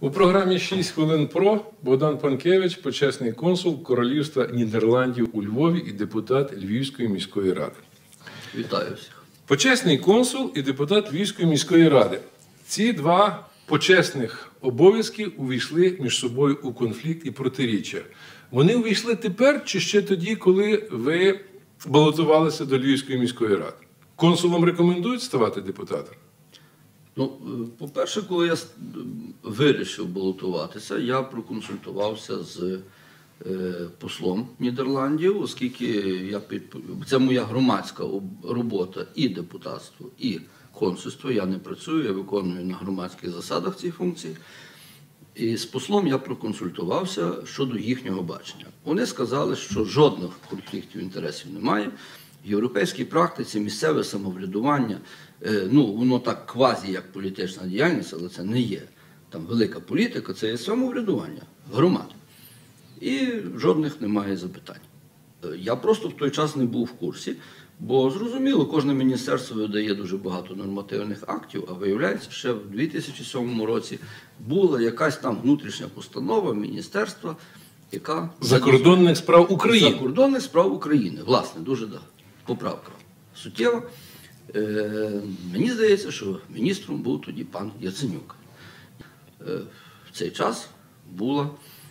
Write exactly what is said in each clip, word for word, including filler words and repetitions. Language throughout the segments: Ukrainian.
У програмі «шість хвилин про» Богдан Панкевич, почесний консул Королівства Нідерландів у Львові і депутат Львівської міської ради. Вітаю всіх. Почесний консул і депутат Львівської міської ради. Ці два почесних обов'язки увійшли між собою у конфлікт і протиріччя. Вони увійшли тепер чи ще тоді, коли ви балотувалися до Львівської міської ради? Консулам рекомендують ставати депутатом? Ну, по-перше, коли я вирішив балотуватися, я проконсультувався з е, послом Нідерландів, оскільки я під... це моя громадська робота і депутатство, і консульство. Я не працюю, я виконую на громадських засадах ці функції. І з послом я проконсультувався щодо їхнього бачення. Вони сказали, що жодних конфліктів інтересів немає. В європейській практиці місцеве самоврядування, ну, воно так квазі, як політична діяльність, але це не є. Там велика політика, це є самоврядування громад. І жодних немає запитань. Я просто в той час не був в курсі, бо, зрозуміло, кожне міністерство видає дуже багато нормативних актів, а виявляється, ще в дві тисячі сьомому році була якась там внутрішня постанова міністерства, яка... Закордонних справ України. Закордонних справ України, власне, дуже да, поправка суттєва. Е, мені здається, що міністром був тоді пан Яценюк. Е, в цей час була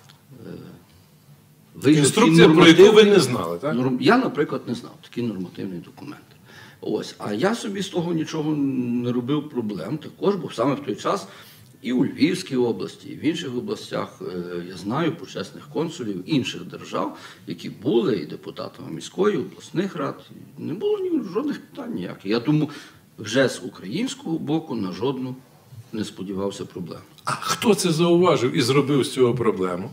е, інструкція, про яку ви не знали, так? Я, наприклад, не знав такий нормативний документ. Ось. А я собі з того нічого не робив проблем також, бо саме в той час і у Львівській області, і в інших областях е, я знаю почесних консулів інших держав, які були і депутатами міської, обласних рад. Не було ні, жодних питань ніяких. Я тому вже з українського боку на жодну не сподівався проблем. А хто це зауважив і зробив з цього проблему?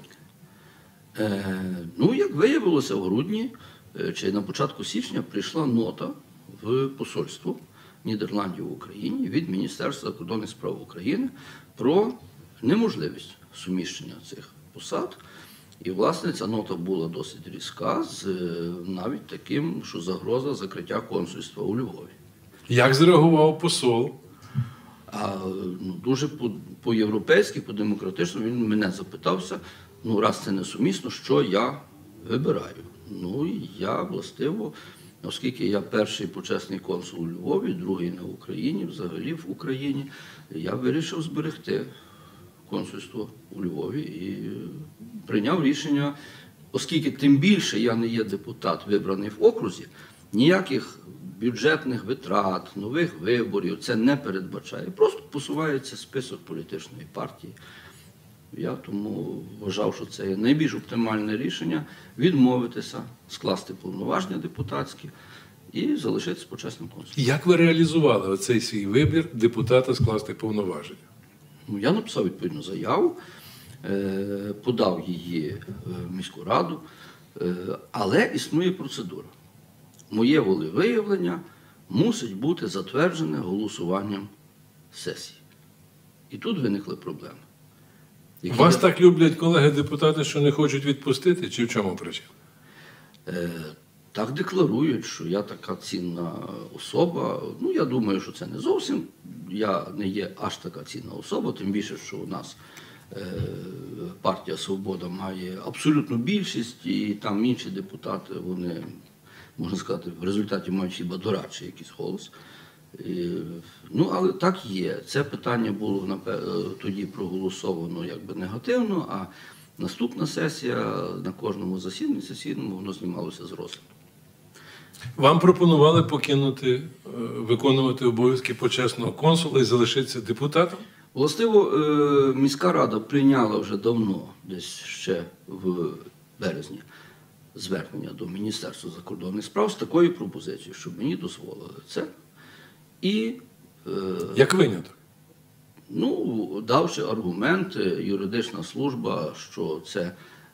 Е, ну, як виявилося, в грудні е, чи на початку січня прийшла нота в посольство Нідерландів в Україні від Міністерства закордонних справ України про неможливість суміщення цих посад. І, власне, ця нота була досить різка, з навіть таким, що загроза закриття консульства у Львові. Як зреагував посол? А, ну, дуже по-європейськи, по-демократично він мене запитався, ну, раз це несумісно, що я вибираю. Ну, і я, властиво, оскільки я перший почесний консул у Львові, другий на Україні, взагалі в Україні, я вирішив зберегти консульство у Львові і прийняв рішення, оскільки тим більше я не є депутат, вибраний в окрузі, ніяких бюджетних витрат, нових виборів це не передбачає. Просто посувається список політичної партії. Я тому вважав, що це є найбільш оптимальне рішення відмовитися, скласти повноваження депутатські і залишитися почесним консулом. Як ви реалізували оцей свій вибір депутата скласти повноваження? Ну, я написав відповідну заяву, подав її в міську раду, але існує процедура. Моє волевиявлення мусить бути затверджене голосуванням сесії. І тут виникли проблеми. Які Вас я... так люблять колеги-депутати, що не хочуть відпустити, чи в чому причина? Е, так декларують, що я така цінна особа. Ну, я думаю, що це не зовсім. Я не є аж така цінна особа, тим більше, що у нас е, партія «Свобода» має абсолютну більшість, і там інші депутати, вони, можна сказати, в результаті мають хіба дорадчий якийсь голос. І, ну, але так є. Це питання було тоді проголосовано якби негативно, а наступна сесія на кожному засіданні сесійному воно знімалося з розгляду. Вам пропонували покинути, виконувати обов'язки почесного консула і залишитися депутатом? Властиво, міська рада прийняла вже давно, десь ще в березні, звернення до Міністерства закордонних справ з такою пропозицією, щоб мені дозволили це. І, е, Як виняток? Ну, давши аргумент, юридична служба, що це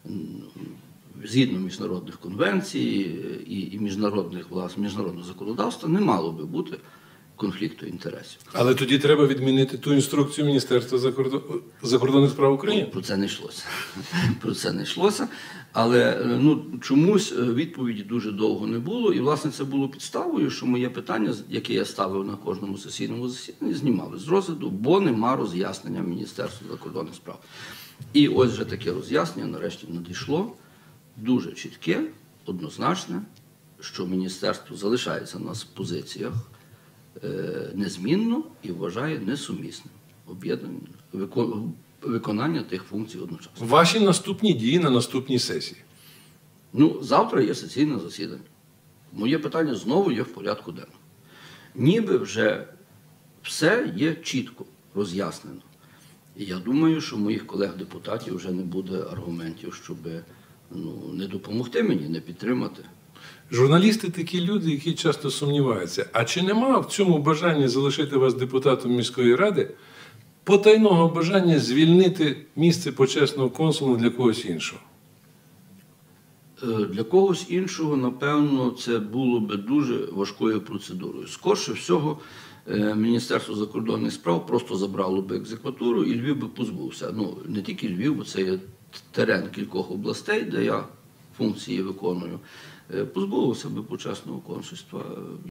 згідно міжнародних конвенцій і, і міжнародних, власне, міжнародного законодавства не мало би бути конфлікту інтересів. Але тоді треба відмінити ту інструкцію Міністерства закордон- закордонних справ України. Про це не йшлося. Про це не йшлося. Але ну, чомусь відповіді дуже довго не було. І, власне, це було підставою, що моє питання, яке я ставив на кожному сесійному засіданні, знімали з розгляду, бо нема роз'яснення Міністерства закордонних справ. І ось вже таке роз'яснення нарешті надійшло. Дуже чітке, однозначне, що міністерство залишається на позиціях е, незмінно і вважає несумісним об'єднання, вико- виконання тих функцій одночасно. Ваші наступні дії на наступній сесії. Ну, завтра є сесійне засідання. Моє питання знову є в порядку денному. Ніби вже все є чітко роз'яснено. І я думаю, що моїх колег-депутатів вже не буде аргументів, щоб ну, не допомогти мені, не підтримати. Журналісти такі люди, які часто сумніваються. А чи нема в цьому бажанні залишити вас депутатом міської ради потайного бажання звільнити місце почесного консула для когось іншого? Е, Для когось іншого, напевно, це було би дуже важкою процедурою. Скорше всього, е, Міністерство закордонних справ просто забрало би екзекватуру і Львів би позбувся. Ну, не тільки Львів, бо це є терен кількох областей, де я функції виконую. Е, Позбувався би почесного консульства.